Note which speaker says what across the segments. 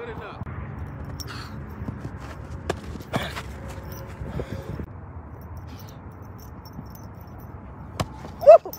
Speaker 1: Put it up.
Speaker 2: Woo!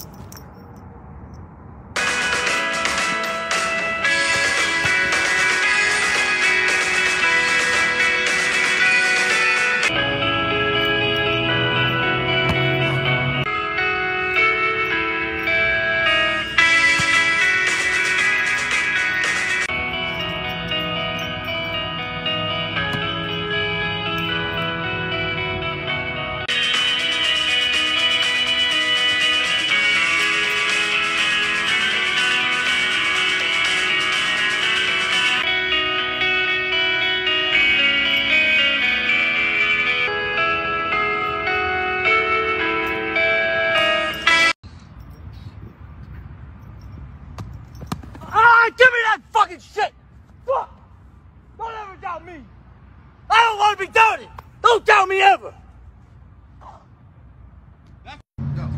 Speaker 2: Give me that fucking shit! Fuck! Don't ever doubt me! I don't want to be doubted! Don't doubt me ever!
Speaker 1: Go.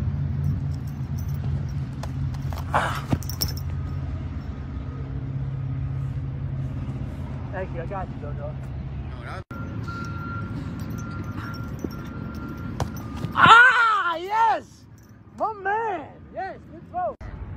Speaker 2: Thank you, I got you, Jojo. Ah, yes! My man! Yes, good throw.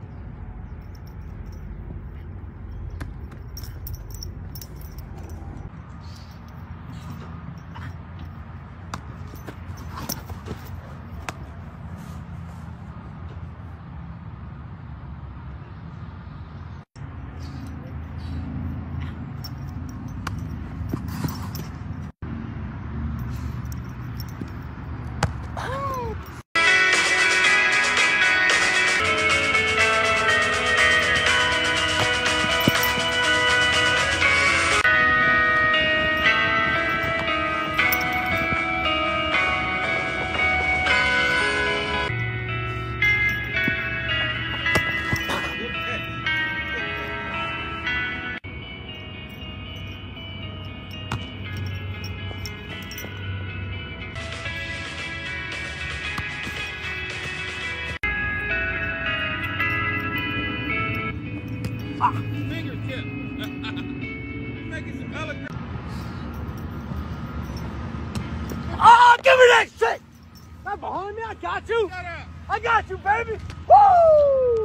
Speaker 1: Fingertip. Making some hella.
Speaker 2: Oh, give me that shit! Not behind me, I got you!
Speaker 1: Shut up.
Speaker 2: I got you, baby! Woo!